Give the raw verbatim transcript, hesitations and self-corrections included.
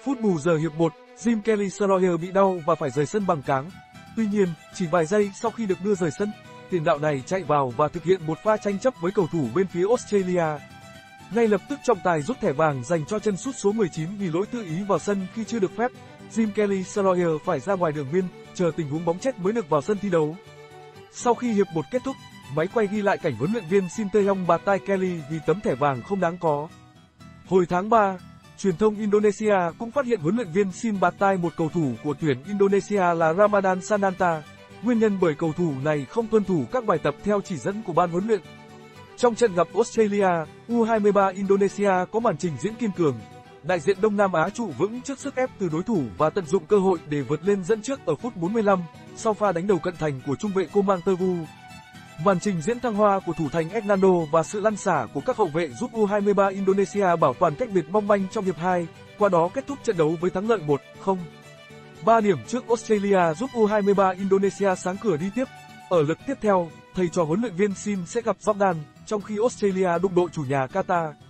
Phút bù giờ hiệp một, Jim Kelly Sawyer bị đau và phải rời sân bằng cáng. Tuy nhiên, chỉ vài giây sau khi được đưa rời sân, tiền đạo này chạy vào và thực hiện một pha tranh chấp với cầu thủ bên phía Australia. Ngay lập tức trọng tài rút thẻ vàng dành cho chân sút số mười chín vì lỗi tự ý vào sân khi chưa được phép. Jim Kelly Sawyer phải ra ngoài đường biên, chờ tình huống bóng chết mới được vào sân thi đấu. Sau khi hiệp một kết thúc, máy quay ghi lại cảnh huấn luyện viên Sinteyong bạt tai Kelly vì tấm thẻ vàng không đáng có. Hồi tháng ba, truyền thông Indonesia cũng phát hiện huấn luyện viên Sin bạt tai một cầu thủ của tuyển Indonesia là Ramadan Sananta, nguyên nhân bởi cầu thủ này không tuân thủ các bài tập theo chỉ dẫn của ban huấn luyện. Trong trận gặp Australia, U hai mươi ba Indonesia có màn trình diễn kiên cường. Đại diện Đông Nam Á trụ vững trước sức ép từ đối thủ và tận dụng cơ hội để vượt lên dẫn trước ở phút bốn mươi lăm, sau pha đánh đầu cận thành của trung vệ Komang Tewu. Màn trình diễn thăng hoa của thủ thành Hernando và sự lăn xả của các hậu vệ giúp U hai mươi ba Indonesia bảo toàn cách biệt mong manh trong hiệp hai, qua đó kết thúc trận đấu với thắng lợi một không. ba điểm trước Australia giúp U hai mươi ba Indonesia sáng cửa đi tiếp. Ở lượt tiếp theo, thầy trò huấn luyện viên Sin sẽ gặp Jordan, trong khi Australia đụng độ chủ nhà Qatar.